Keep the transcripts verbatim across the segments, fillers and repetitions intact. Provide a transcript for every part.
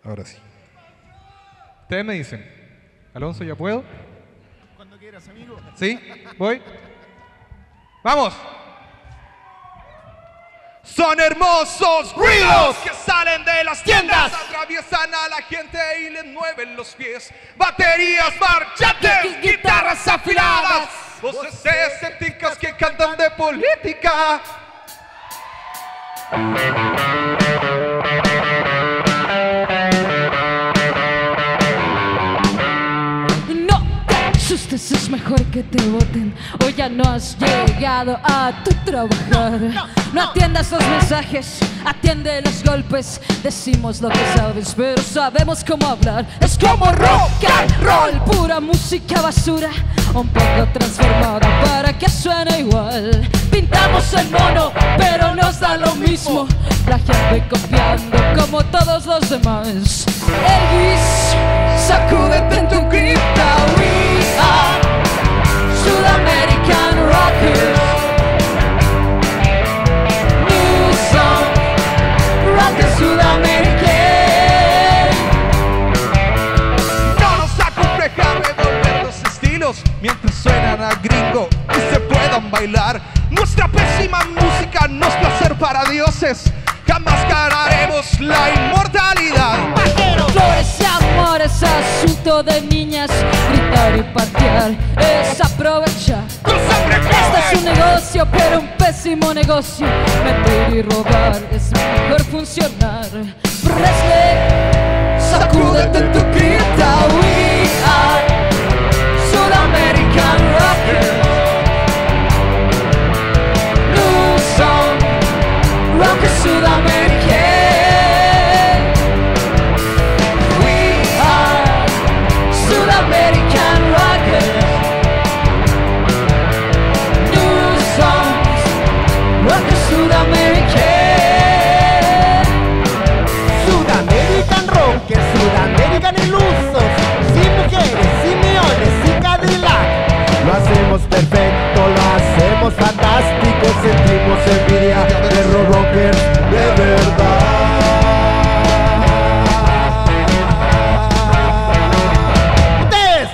Ahora sí. Ustedes me dicen. Alonso, ¿ya puedo? Cuando quieras, amigo. ¿Sí? ¿Voy? ¡Vamos! Son hermosos ruidos que salen de las tiendas, atraviesan a la gente y les mueven los pies. Baterías marchantes, guitarras afiladas, voces escépticas que cantan de política. No te asustes, es mejor que te voten. Hoy ya no has llegado a tu trabajar. No atiendas los mensajes, atiende los golpes. Decimos lo que sabes, pero sabemos cómo hablar. Es como rock and roll, pura música basura, un poco transformada para que suene igual. Pintamos el mono, pero nos da lo mismo. La gente copiando como todos los demás. Elvis, sacúdete en tu cripta. We are Sudamerican Rockers. New song, Rockers Sudamerican. No nos acompleja revolver los estilos mientras suenan a gringo y se puedan bailar. Nuestra pésima música no es placer para dioses. Jamás ganaremos la inmortalidad. Flores y amor es asunto de niñas. Gritar y patear es aprovechar. Este es un negocio, pero un pésimo negocio. Mentir y robar es mejor funcionar. Presley, sacúdete en tu cripta. We are Sudamerican Rockers. New song, Rockers Sudamerican. We are Sudamerican Rockers. New songs, Rockers Sudamerican. Sudamerican Rockers, Sudamerican ilusos, sin mujeres, sin neones, sin Cadillac. Lo hacemos perfecto, lo hacemos fantástico, sentimos envidia de los rockers de verdad. ¡Ustedes!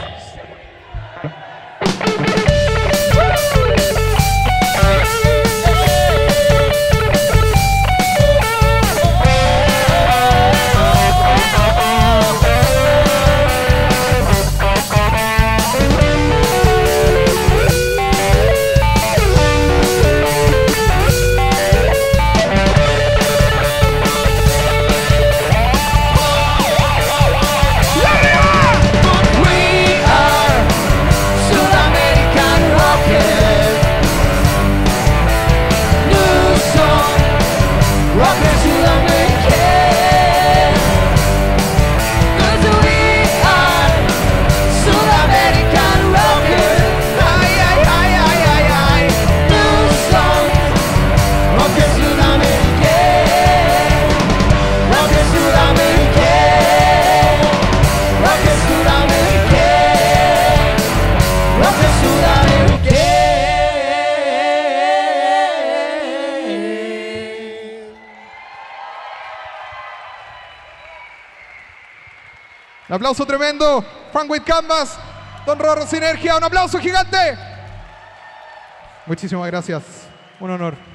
Un aplauso tremendo. Frank White Canvas, Don Rorro Sinergia. Un aplauso gigante. Muchísimas gracias. Un honor.